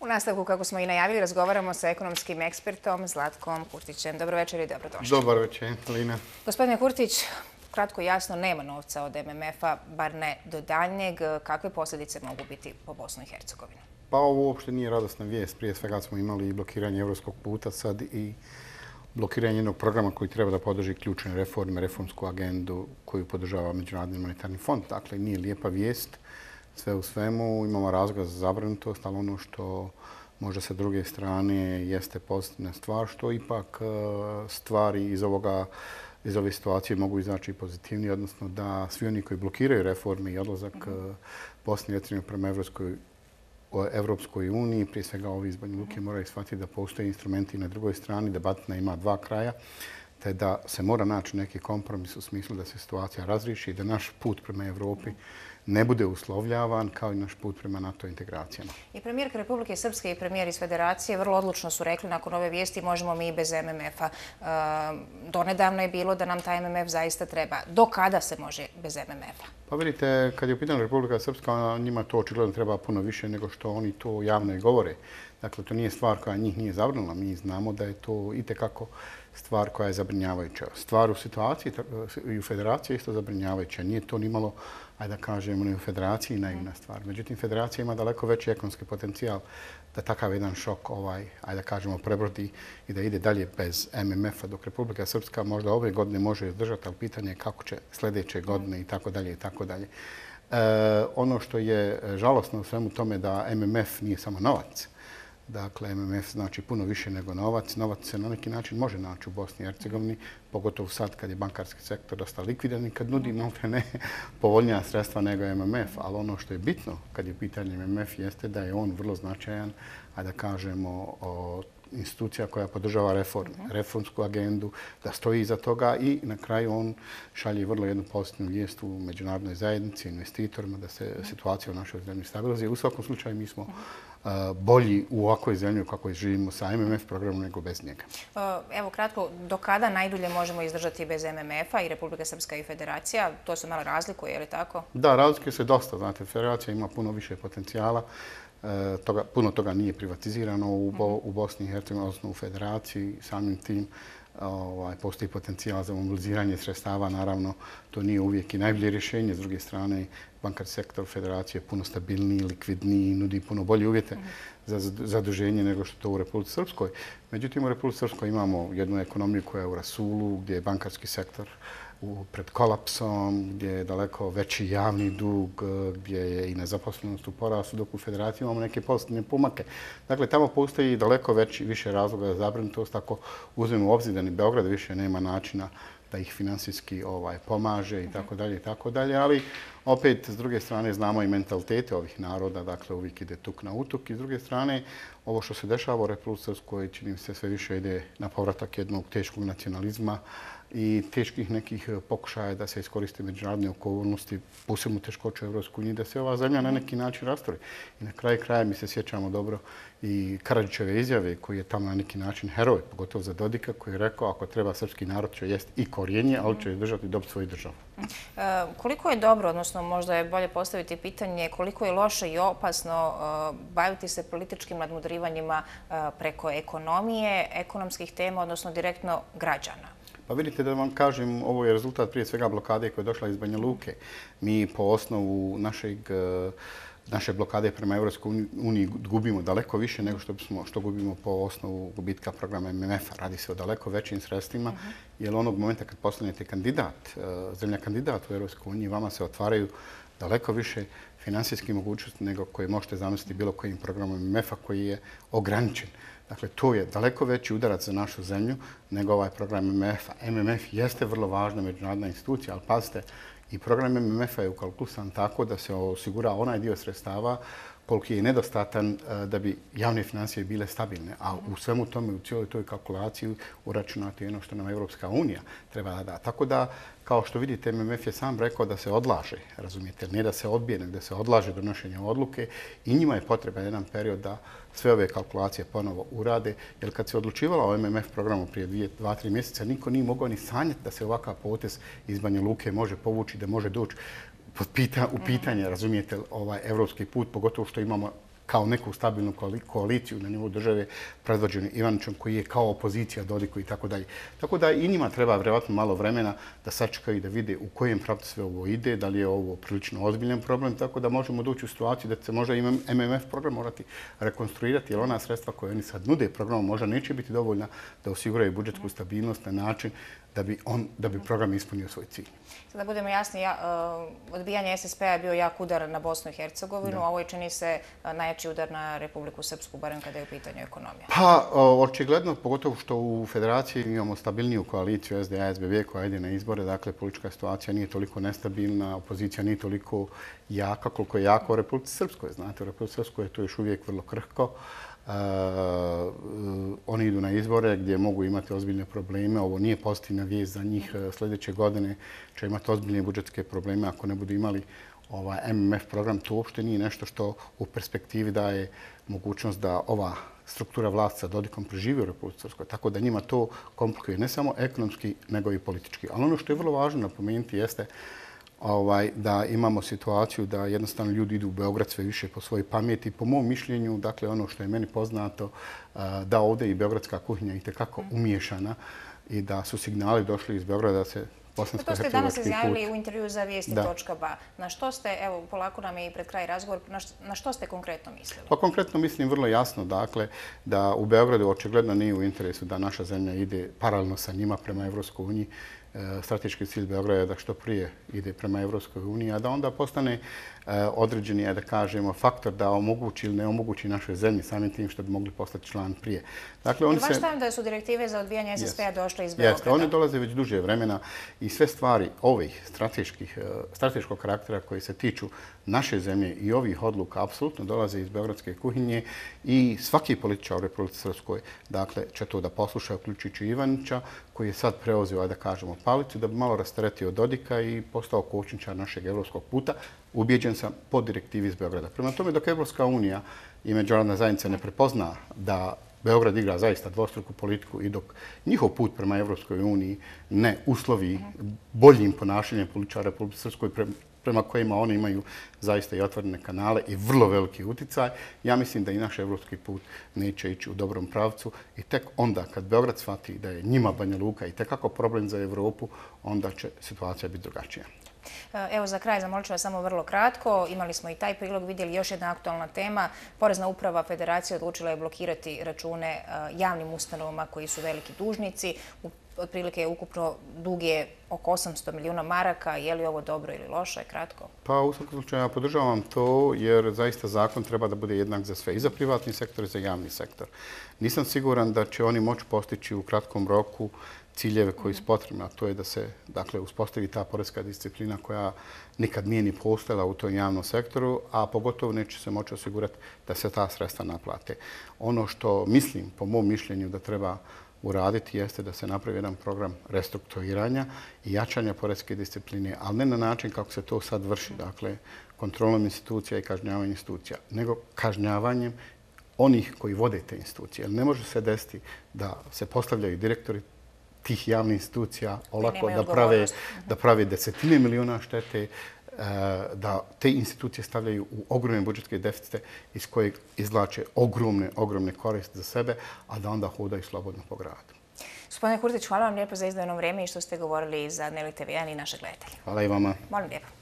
U nastavku, kako smo i najavili, razgovaramo sa ekonomskim ekspertom Zlatkom Kurtićem. Dobro večer i dobrodošli. Dobar večer, Lina. Gospodine Kurtić, kratko i jasno, nema novca od MMF-a, bar ne do daljnjeg. Kakve posljedice mogu biti po Bosnu i Hercegovinu? Pa ovo uopšte nije radosna vijest. Prije svega smo imali i blokiranje evropskog puta, sad i blokiranje jednog programa koji treba da podrži ključne reforme, reformsku agendu koju podržava Međunarodni monetarni fond. Dakle, nije lijepa vijest. Sve u svemu imamo razloga za zabrinutost, ali ono što možda sa druge strane jeste pozitivna stvar, što ipak stvari iz ove situacije mogu izaći pozitivni, odnosno da svi oni koji blokiraju reforme i odlazak Bosne i Hercegovine prema Evropskoj uniji, prije svega ovi iz Banja Luke, moraju shvatiti da postoje instrumenti na drugoj strani, da batina ima dva kraja, te da se mora naći neki kompromis u smislu da se situacija razriješi i da naš put prema Evropi ne bude uslovljavan kao i naš put prema NATO integracijama. I premijerka Republike Srpske i premijer iz Federacije vrlo odlučno su rekli nakon ove vijesti možemo mi i bez MMF-a. Donedavno je bilo da nam taj MMF zaista treba. Do kada se može bez MMF-a? Pa vidite, kad je u pitanju Republika Srpska, njima to očigledno treba puno više nego što oni to javno i govore. Dakle, to nije stvar koja njih nije zabrinula. Mi znamo da je to itekako stvar koja je zabrinjavajuća. Stvar u situaciji i u Federaciji je isto zabrinjavajuća. Nije to nimalo, ajde da kažemo, ni u Federaciji naivna stvar. Međutim, Federacija ima daleko veći ekonomski potencijal da takav jedan šok, ajde da kažemo, prebrodi i da ide dalje bez MMF-a, dok Republika Srpska možda ove godine može izdržati, ali pitanje je kako će sljedeće godine i tako dalje i tako dalje. Ono što je žalosno u svemu tome da MMF nije samo novac. Dakle, MMF znači puno više nego novac. Novac se na neki način može naći u Bosni i Hercegovini, pogotovo sad kad je bankarski sektor dosta likvidan i kad nudi ne povoljnija sredstva nego MMF. Ali ono što je bitno kad je pitanje MMF jeste da je on vrlo značajan, a da kažemo institucija koja podržava reformsku agendu, da stoji iza toga i na kraju on šalje vrlo jednu pozitivnu vijest u međunarodnoj zajednici, investitorima, da se situacija u našoj zemlji stabilizuje. U svakom slučaju mi smo bolji u ovakvoj zemlji u kakvoj živimo sa MMF programom nego bez njega. Evo kratko, do kada najdulje možemo izdržati bez MMF-a i Republika Srpska i Federacija? To se malo razlikuje, je li tako? Da, razlikuje se dosta. Znate, Federacija ima puno više potencijala. Puno toga nije privatizirano u Bosni i Hercegovini, odnosno u Federaciji. Samim tim postoji potencijal za mobiliziranje sredstava. Naravno, to nije uvijek i najbolje rješenje. S druge strane, bankarski sektor Federacije je puno stabilniji, likvidniji, nudi puno bolje uvjete za zaduženje nego što to u Republici Srpskoj. Međutim, u Republici Srpskoj imamo jednu ekonomiju koja je u rasulu, gdje je bankarski sektor pred kolapsom, gdje je daleko veći javni dug, gdje je i nezaposlenost u porastu, dok u Federaciji imamo neke pozitivne pomake. Dakle, tamo postoji daleko više razloga za zabrinutost ako uzmemo u obzir da ni Beograd više nema načina da ih finansijski pomaže i tako dalje, ali opet s druge strane znamo i mentalitete ovih naroda, dakle uvijek ide tuk na utuk i s druge strane ovo što se dešava u Republici Srpskoj čini mi se sve više ide na povratak jednog teškog nacionalizma i teških nekih pokušaja da se iskoriste međunarodne okolnosti, posebno teškoće u Evropskoj uniji, da se ova zemlja na neki način rastori. I na kraju kraja mi se sjećamo dobro i Karadžićeve izjave koji je tamo na neki način heroj, pogotovo za Dodika, koji je rekao ako treba srpski narod će jesti i korijenje, ali će držati i dobiti svoju državu. Koliko je dobro, odnosno možda je bolje postaviti pitanje, koliko je loše i opasno baviti se političkim nadmudrivanjima preko ekonomije, ekonomskih tema, odnosno direktno građana? Pa vidite da vam kažem, ovo je rezultat prije svega blokade koja je došla iz Banja Luke. Mi po osnovu naše blokade prema Evropskoj uniji gubimo daleko više nego što gubimo po osnovu gubitka programa MMF-a. Radi se o daleko većim sredstvima, jer onog momenta kad postanete zemlja kandidat u Evropskoj uniji, vama se otvaraju daleko više finansijskih mogućnosti nego koje možete zamisliti bilo kojim programom MMF-a koji je ograničen. Dakle, to je daleko veći udarac za našu zemlju nego ovaj program MMF-a. MMF jeste vrlo važna međunarodna institucija, ali pazite, i program MMF-a je ukalkulisan tako da se osigura onaj dio sredstava koliki je nedostatan da bi javne financije bile stabilne. A u svemu tome, u cijeloj toj kalkulaciji uračunati ono što nam Evropska unija treba da. Tako da, kao što vidite, MMF je sam rekao da se odlaže, razumijete, ne da se odbije, nego da se odlaže donošenje odluke i njima je potreban jedan period da sve ove kalkulacije ponovo urade, jer kad se odlučivalo o MMF programu prije 2-3 mjeseca, niko nije mogao ni sanjati da se ovakav potez iz Banja Luke može povući, da može doći u pitanje, razumijete, ovaj evropski put, pogotovo što imamo kao neku stabilnu koaliciju na nivou države predvođenu Ivanićem koji je kao opozicija Dodiku i tako dalje. Tako da i njima treba vjerovatno malo vremena da sačekaju i da vide u kojem pravcu sve ovo ide, da li je ovo prilično ozbiljan problem, tako da možemo doći u situaciju da se možda i MMF program morati rekonstruirati, jer ona sredstva koje oni sad nude programom možda neće biti dovoljna da osiguraju budžetsku stabilnost na način da bi program ispunio svoj cilj. Da budemo jasni, odbijanje SSP-a je bio jak udar na Bosnu i Hercegovinu, a ovo je čini se najjači udar na Republiku Srpsku, barem kada je u pitanju ekonomija. Pa, očigledno, pogotovo što u Federaciji imamo stabilniju koaliciju SDA-SBB koja ide na izbore, dakle politička situacija nije toliko nestabilna, opozicija nije toliko jaka koliko je jaka u Republici Srpskoj. Znate, u Republici Srpskoj je to još uvijek vrlo krhko. Oni idu na izbore gdje mogu imati ozbiljne probleme. Ovo nije pozitivna vijest za njih. Sljedeće godine će imati ozbiljne budžetske probleme ako ne budu imali MMF program. To uopšte nije nešto što u perspektivi daje mogućnost da ova struktura vlasti sa Dodikom preživi u Republici Srpskoj. Tako da njima to komplikuje ne samo ekonomski, nego i politički. Ali ono što je vrlo važno napomenuti jeste da imamo situaciju da jednostavno ljudi idu u Beograd sve više po svojoj pameti. Po mom mišljenju, dakle ono što je meni poznato, da ovdje i beogradska kuhinja itekako umiješana i da su signali došli iz Beograda da se To ste danas izjavili u intervju za vijesti.ba. Na što ste, evo, polako nam je i pred kraj razgovor, na što ste konkretno mislili? Pa konkretno mislim vrlo jasno, dakle, da u Beogradu očigledno nije u interesu da naša zemlja ide paralelno sa njima prema Evropskoj uniji. Strateški cilj Beograda je da što prije ide prema Evropskoj uniji, a da onda postane određeni, da kažemo, faktor da omogući ili ne omogući našoj zemlji samim tim što bi mogli postati član prije. Dakle, vaš stav da su direktive za odbijanje SSP-a došle iz Beograda? Jeste, one dolaze već duže vremena i sve stvari ovih strateškog karaktera koji se tiču naše zemlje i ovih odluka apsolutno dolaze iz beogradske kuhinje i svaki političar u Republici Srpskoj će to da posluša, uključujući Ivanića, koji je sad preuzeo, da kažemo, palicu, da bi malo rasteretio Dodika i postao kočničar našeg evropskog puta. Ubijeđen sam po direktivi iz Beograda. Prema tome, dok Evropska unija i međunarodna zajednica ne prepozna da Beograd igra zaista dvostruku politiku i dok njihov put prema Evropskoj uniji ne uslovi boljim ponašanjem političara Republike Srpskoj prema kojima oni imaju zaista i otvorene kanale i vrlo veliki uticaj, ja mislim da i naš evropski put neće ići u dobrom pravcu i tek onda kad Beograd shvati da je njima Banja Luka i tekako problem za Evropu, onda će situacija biti drugačija. Evo za kraj zamolit ću vas samo vrlo kratko. Imali smo i taj prilog, vidjeli još jedna aktualna tema. Porezna uprava Federacije odlučila je blokirati račune javnim ustanovama koji su veliki dužnici. Otprilike ukupno dug je oko 800 milijuna maraka. Je li ovo dobro ili loše? Kratko. Pa u svakom slučaju ja podržavam to jer zaista zakon treba da bude jednak za sve. I za privatni sektor i za javni sektor. Nisam siguran da će oni moći postići u kratkom roku ciljeve koji su potrebni, a to je da se uspostavi ta poreska disciplina koja nikad nije ni postojala u tom javnom sektoru, a pogotovo neće se moći osigurati da se ta sredstva naplate. Ono što mislim, po mom mišljenju, da treba uraditi jeste da se napravi jedan program restrukturiranja i jačanja poreske discipline, ali ne na način kako se to sad vrši, dakle kontrolom institucija i kažnjavanjem institucija, nego kažnjavanjem onih koji vode te institucije. Jer ne može se desiti da se postavljaju direktori tih javnih institucija olako da prave desetine miliona štete, da te institucije stavljaju u ogromne budžetske deficite iz kojeg izvlače ogromne koriste za sebe, a da onda hodaju slobodno po gradu. Gospodine Kurtić, hvala vam lijepo za izdvojeno vrijeme i što ste govorili za Dnevnik TV1 i naše gledatelje. Hvala i vama. Molim lijepo.